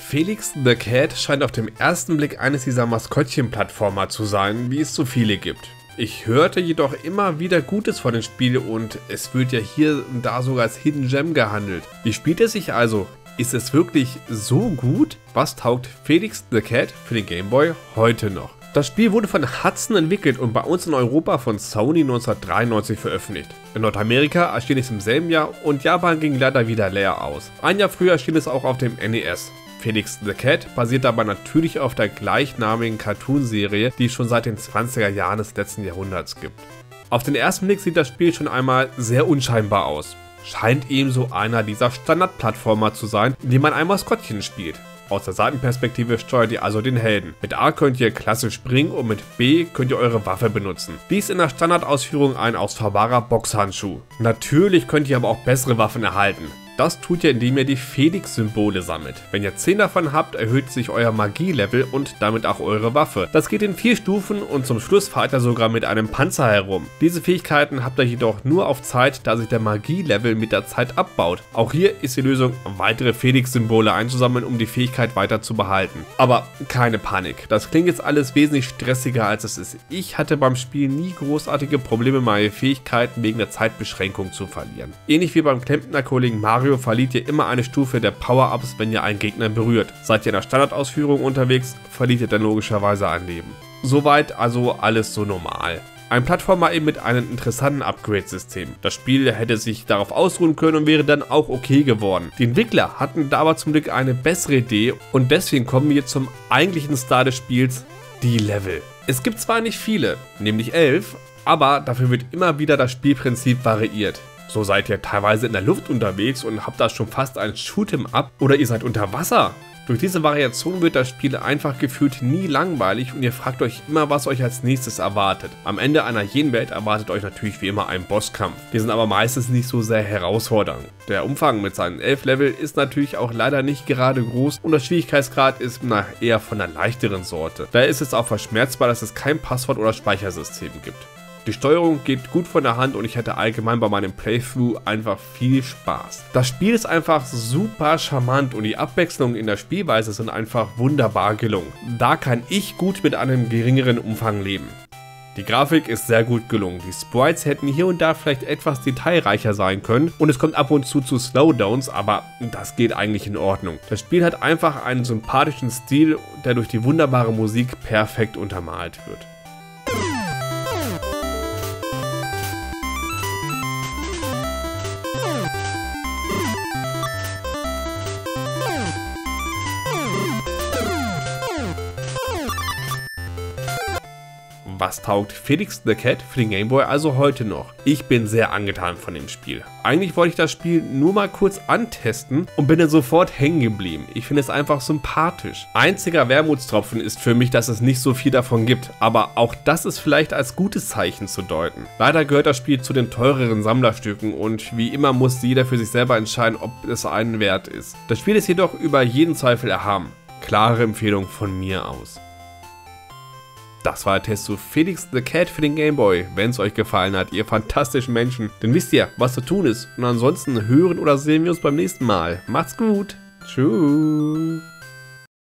Felix the Cat scheint auf den ersten Blick eines dieser Maskottchen-Plattformer zu sein, wie es so viele gibt. Ich hörte jedoch immer wieder Gutes von dem Spiel und es wird ja hier und da sogar als Hidden Gem gehandelt. Wie spielt es sich also? Ist es wirklich so gut? Was taugt Felix the Cat für den Game Boy heute noch? Das Spiel wurde von Hudson entwickelt und bei uns in Europa von Sony 1993 veröffentlicht. In Nordamerika erschien es im selben Jahr und Japan ging leider wieder leer aus. Ein Jahr früher erschien es auch auf dem NES. Felix the Cat basiert dabei natürlich auf der gleichnamigen Cartoon-Serie, die es schon seit den 20er Jahren des letzten Jahrhunderts gibt. Auf den ersten Blick sieht das Spiel schon einmal sehr unscheinbar aus. Scheint ebenso einer dieser Standard-Plattformer zu sein, in dem man ein Maskottchen spielt. Aus der Seitenperspektive steuert ihr also den Helden. Mit A könnt ihr klassisch springen und mit B könnt ihr eure Waffe benutzen. Dies in der Standardausführung ein austauschbarer Boxhandschuh. Natürlich könnt ihr aber auch bessere Waffen erhalten. Das tut ihr, indem ihr die Felix-Symbole sammelt. Wenn ihr 10 davon habt, erhöht sich euer Magie-Level und damit auch eure Waffe. Das geht in 4 Stufen und zum Schluss fahrt ihr sogar mit einem Panzer herum. Diese Fähigkeiten habt ihr jedoch nur auf Zeit, da sich der Magie-Level mit der Zeit abbaut. Auch hier ist die Lösung, weitere Felix-Symbole einzusammeln, um die Fähigkeit weiter zu behalten. Aber keine Panik, das klingt jetzt alles wesentlich stressiger als es ist. Ich hatte beim Spiel nie großartige Probleme, meine Fähigkeiten wegen der Zeitbeschränkung zu verlieren. Ähnlich wie beim Klempner-Kollegen Mario verliert ihr immer eine Stufe der Power-Ups, wenn ihr einen Gegner berührt. Seid ihr in der Standardausführung unterwegs, verliert ihr dann logischerweise ein Leben. Soweit also alles so normal. Ein Plattformer eben mit einem interessanten Upgrade-System. Das Spiel hätte sich darauf ausruhen können und wäre dann auch okay geworden. Die Entwickler hatten da aber zum Glück eine bessere Idee und deswegen kommen wir zum eigentlichen Star des Spiels, die Level. Es gibt zwar nicht viele, nämlich 11, aber dafür wird immer wieder das Spielprinzip variiert. So seid ihr teilweise in der Luft unterwegs und habt da schon fast ein Shoot'em Up oder ihr seid unter Wasser. Durch diese Variation wird das Spiel einfach gefühlt nie langweilig und ihr fragt euch immer, was euch als nächstes erwartet. Am Ende einer jeden Welt erwartet euch natürlich wie immer ein Bosskampf. Die sind aber meistens nicht so sehr herausfordernd. Der Umfang mit seinen 11 Level ist natürlich auch leider nicht gerade groß und der Schwierigkeitsgrad ist eher von der leichteren Sorte. Daher ist es auch verschmerzbar, dass es kein Passwort oder Speichersystem gibt. Die Steuerung geht gut von der Hand und ich hatte allgemein bei meinem Playthrough einfach viel Spaß. Das Spiel ist einfach super charmant und die Abwechslungen in der Spielweise sind einfach wunderbar gelungen. Da kann ich gut mit einem geringeren Umfang leben. Die Grafik ist sehr gut gelungen, die Sprites hätten hier und da vielleicht etwas detailreicher sein können und es kommt ab und zu Slowdowns, aber das geht eigentlich in Ordnung. Das Spiel hat einfach einen sympathischen Stil, der durch die wunderbare Musik perfekt untermalt wird. Was taugt Felix the Cat für den Game Boy also heute noch? Ich bin sehr angetan von dem Spiel. Eigentlich wollte ich das Spiel nur mal kurz antesten und bin dann sofort hängen geblieben. Ich finde es einfach sympathisch. Einziger Wermutstropfen ist für mich, dass es nicht so viel davon gibt, aber auch das ist vielleicht als gutes Zeichen zu deuten. Leider gehört das Spiel zu den teureren Sammlerstücken und wie immer muss jeder für sich selber entscheiden, ob es einen wert ist. Das Spiel ist jedoch über jeden Zweifel erhaben. Klare Empfehlung von mir aus. Das war der Test zu Felix the Cat für den Game Boy. Wenn es euch gefallen hat, ihr fantastischen Menschen, dann wisst ihr, was zu tun ist. Und ansonsten hören oder sehen wir uns beim nächsten Mal. Macht's gut. Tschüss.